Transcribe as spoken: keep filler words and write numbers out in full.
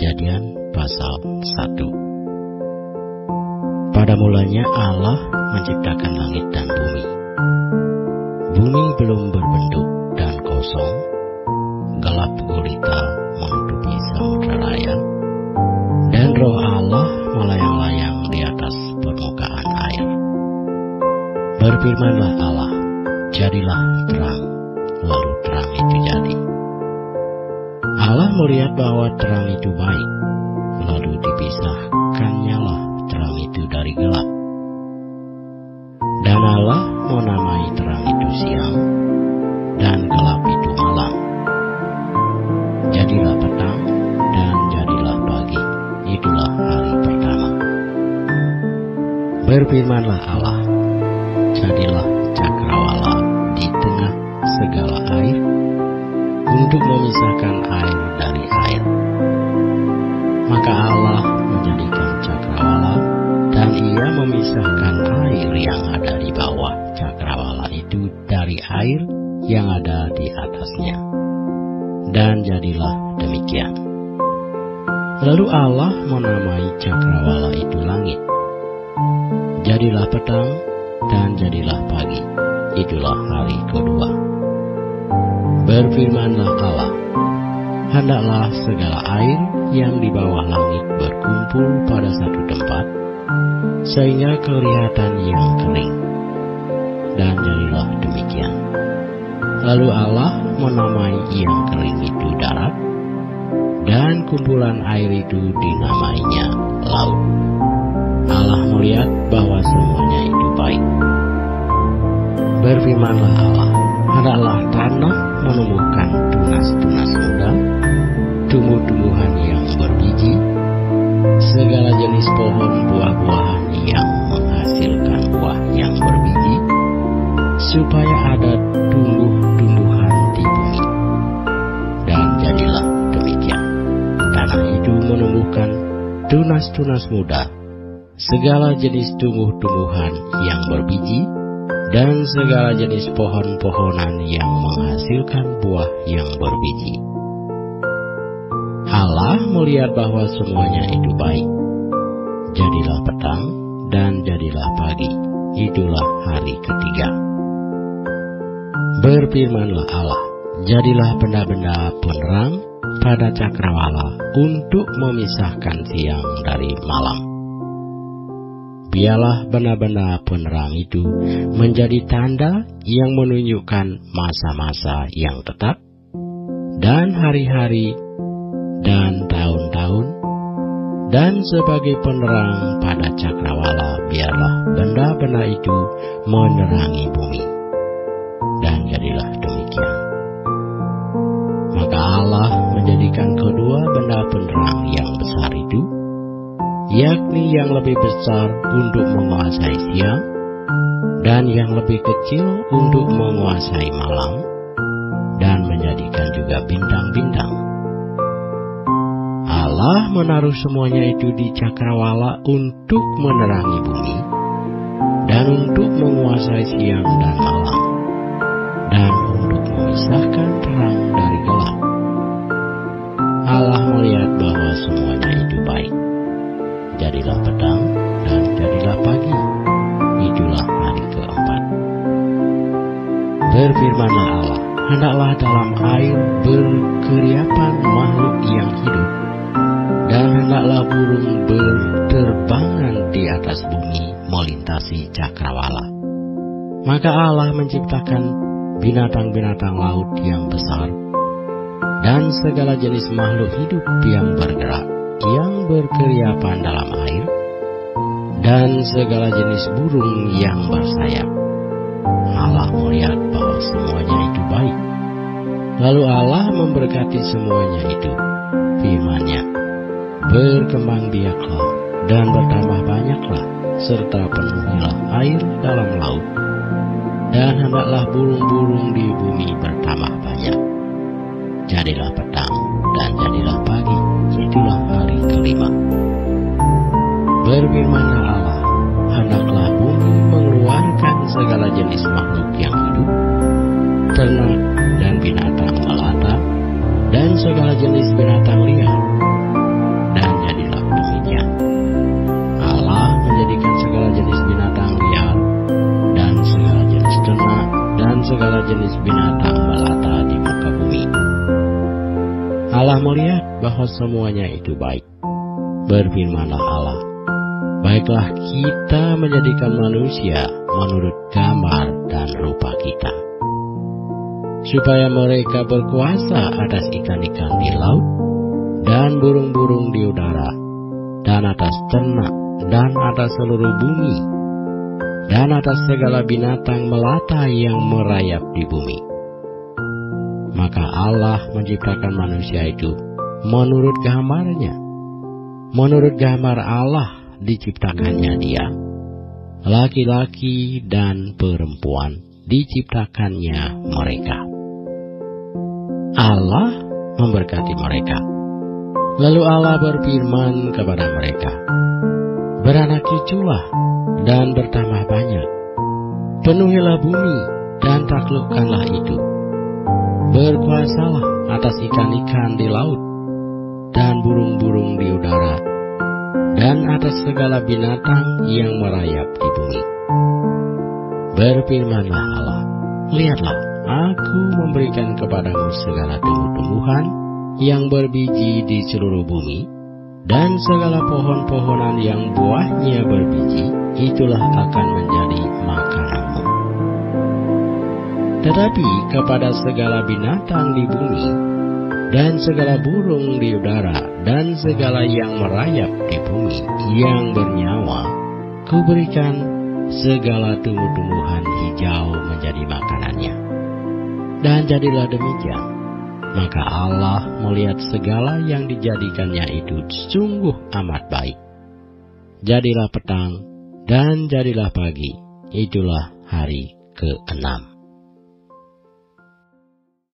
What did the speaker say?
Kejadian pasal satu. Pada mulanya Allah menciptakan langit dan bumi. Bumi belum berbentuk dan kosong, gelap gulita menutupi samudra raya, dan roh Allah melayang-layang di atas permukaan air. Berfirmanlah Allah, jadilah terang, lalu terang itu jadi. Allah melihat bahwa terang itu baik, lalu dipisahkannyalah terang itu dari gelap. Dan Allah menamai terang itu siang, dan gelap itu malam. Jadilah petang, dan jadilah pagi, itulah hari pertama. Berfirmanlah Allah, jadilah cakrawala di tengah segala air, untuk memisahkan air dari air. Maka Allah menjadikan cakrawala, dan ia memisahkan air yang ada di bawah cakrawala itu dari air yang ada di atasnya. Dan jadilah demikian. Lalu Allah menamai cakrawala itu langit. Jadilah petang, dan jadilah pagi, itulah hari kedua. Berfirmanlah Allah, hendaklah segala air yang di bawah langit berkumpul pada satu tempat, sehingga kelihatan yang kering. Dan jadilah demikian. Lalu Allah menamai yang kering itu darat, dan kumpulan air itu dinamainya laut. Allah melihat bahwa semuanya itu baik. Berfirmanlah Allah, hendaklah tanah menumbuhkan tunas-tunas muda, tumbuh-tumbuhan yang berbiji, segala jenis pohon buah-buahan yang menghasilkan buah yang berbiji, supaya ada tumbuh-tumbuhan di bumi. Dan jadilah demikian. Tanah itu menumbuhkan tunas-tunas muda, segala jenis tumbuh-tumbuhan yang berbiji, dan segala jenis pohon-pohonan yang menghasilkan buah yang berbiji. Allah melihat bahwa semuanya itu baik. Jadilah petang, dan jadilah pagi, itulah hari ketiga. Berfirmanlah Allah, jadilah benda-benda penerang pada cakrawala untuk memisahkan siang dari malam. Biarlah benda-benda penerang itu menjadi tanda yang menunjukkan masa-masa yang tetap, dan hari-hari, dan tahun-tahun, dan sebagai penerang pada cakrawala biarlah benda-benda itu menerangi bumi. Dan jadilah demikian. Maka Allah menjadikan kedua benda penerang yang besar itu, yakni yang lebih besar untuk menguasai siang, dan yang lebih kecil untuk menguasai malam, dan menjadikan juga bintang-bintang. Allah menaruh semuanya itu di cakrawala untuk menerangi bumi, dan untuk menguasai siang dan malam, dan untuk memisahkan terang dari gelap. Allah melihat bahwa semuanya itu baik. Jadilah petang, dan jadilah pagi, itulah hari keempat. Berfirmanlah Allah, hendaklah dalam air berkeriapan makhluk yang hidup, dan hendaklah burung berterbangan di atas bumi melintasi cakrawala. Maka Allah menciptakan binatang-binatang laut yang besar, dan segala jenis makhluk hidup yang bergerak, yang berkeriapan dalam air, dan segala jenis burung yang bersayap. Allah melihat bahwa semuanya itu baik. Lalu Allah memberkati semuanya itu. Firman-Nya, berkembang biaklah dan bertambah banyaklah, serta penuhilah air dalam laut, dan hendaklah burung-burung di bumi bertambah banyak. Jadilah petang, dan jadilah pagi, itulah hari kelima. Berfirmanlah Allah, hendaklah bumi mengeluarkan segala jenis makhluk yang hidup, ternak dan binatang melata, dan segala jenis binatang liar, Setelah melihat bahwa semuanya itu baik, berfirmanlah Allah, baiklah kita menjadikan manusia menurut gambar dan rupa kita, supaya mereka berkuasa atas ikan-ikan di laut, dan burung-burung di udara, dan atas ternak, dan atas seluruh bumi, dan atas segala binatang melata yang merayap di bumi. Maka Allah menciptakan manusia itu menurut gambarnya. Menurut gambar Allah diciptakannya dia. Laki-laki dan perempuan diciptakannya mereka. Allah memberkati mereka. Lalu Allah berfirman kepada mereka, beranak cuculah dan bertambah banyak. Penuhilah bumi dan taklukkanlah itu. Berkuasalah atas ikan-ikan di laut dan burung-burung di udara, dan atas segala binatang yang merayap di bumi. Berfirmanlah Allah, lihatlah, aku memberikan kepadamu segala tumbuh-tumbuhan yang berbiji di seluruh bumi, dan segala pohon-pohonan yang buahnya berbiji, itulah akan menjadi makananmu. Tetapi kepada segala binatang di bumi, dan segala burung di udara, dan segala yang merayap di bumi yang bernyawa, kuberikan segala tumbuh-tumbuhan hijau menjadi makanannya. Dan jadilah demikian. Maka Allah melihat segala yang dijadikannya itu sungguh amat baik. Jadilah petang dan jadilah pagi, itulah hari keenam.